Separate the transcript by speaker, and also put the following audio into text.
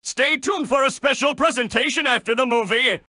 Speaker 1: Stay tuned for a special presentation after the movie.